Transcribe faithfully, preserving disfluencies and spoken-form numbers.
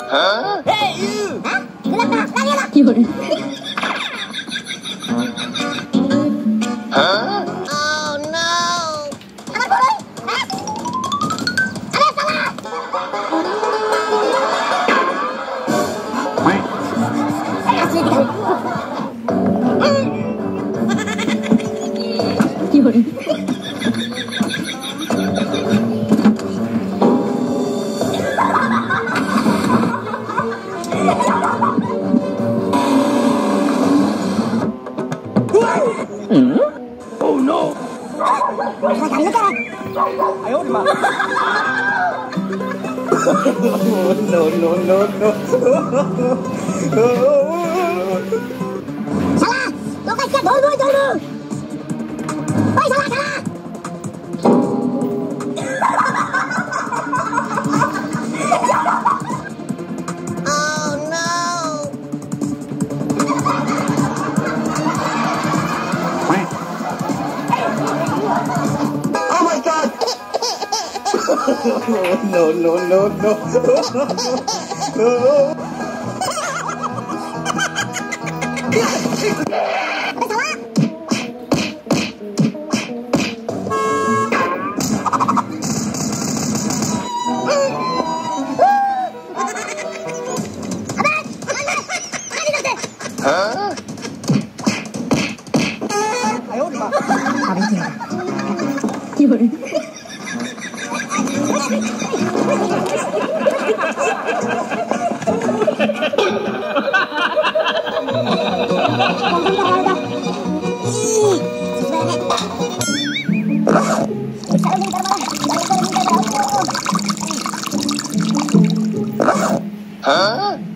Huh? Hey, you! Hah? Kenapa? Lari lah. 有人， Huh? Oh no. Apa boleh? Hah? Ada yang salah. 哎，asli tidak. 有人， Oh no! Salah kali kan? 哎呦我的妈！No no no no! Salah. Lokasinya dulu dulu. Oi, salah salah. Oh no. Oh my god! No no no no! Ada salah. ？Huh? 哎呦我的妈！ 有人， Huh?